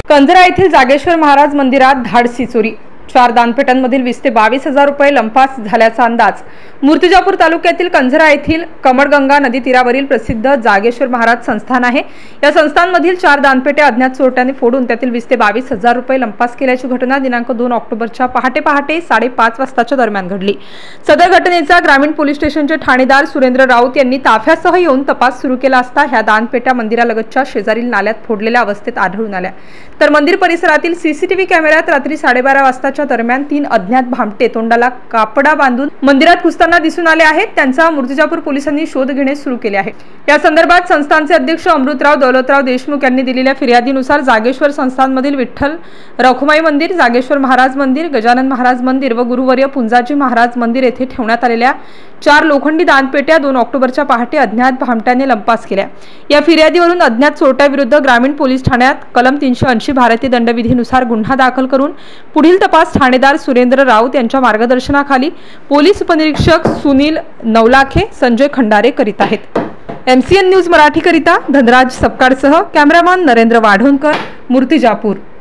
कंजरा येथील जागेश्वर महाराज मंदिरात धाडसी चोरी। 4 दानपेट्यांमधील 20 ते 22,000 रुपये लंपास झाल्याचा अंदाज। मूर्तिजापूर तालुक्यातील कंजरा येथील कमळगंगा नदी तीरावरील प्रसिद्ध जागेश्वर महाराज संस्थान आहे। या संस्थानमधील 4 दानपेट्या अज्ञात चोरट्यांनी फोडून त्यातील 20 ते 22,000 रुपये लंपास केल्याची घटना दिनांक 2 ऑक्टोबरच्या पहाटे 5:30 वाजताच्या दरम्यान घडली। सदर घटनेचा ग्रामीण पोलीस स्टेशनचे ठाणेदार सुरेंद्र राऊत यांनी ताफ्यासह येऊन तपास सुरू केला असता ह्या दानपेट्या मंदिरालगतच्या शेजारील नाल्यात फोडलेल्या अवस्थेत आढळून आल्या। तर मंदिर परिसरातील सीसीटीव्ही कॅमेऱ्यात रात्री 12:30 वाजताच्या दरम्यान 3 अज्ञात भामटे तोंडाला कापडा बांधून मंदिरात घुसताना दिसून आले आहेत। त्यांचा मूर्तिजापूर पोलिसांनी शोध घेणे सुरू केले आहे। या संदर्भात संस्थानचे अध्यक्ष अमृतराव दौलतराव देशमुख यांनी दिलेल्या फिर्यादीनुसार जागेश्वर संस्थानमधील विठ्ठल रखुमाई मंदिर, जागेश्वर महाराज मंदिर, गजानन महाराज मंदिर व गुरुवर्य पुंजाजी महाराज मंदिर येथे ठेवण्यात आलेल्या 4 लोखंडी दानपेट्या 2 ऑक्टोबरच्या पहाटे अज्ञात भामट्याने लंपास केल्या। या फिर्यादीवरून अज्ञात चोरट्याविरुद्ध ग्रामीण पोलीस ठाण्यात कलम 380 भारतीय दंडविधीनुसार गुन्हा दाखल करून पुढील तपास ठाणेदार सुरेंद्र राऊत यांच्या मार्गदर्शनाखाली पोलीस उपनिरीक्षक सुनील नवलाखे, संजय खंडारे करीत आहेत। MCN न्यूज मराठी करिता धनराज सपकाळसह कॅमेरामॅन नरेंद्र वाढोणकर, मूर्तिजापूर।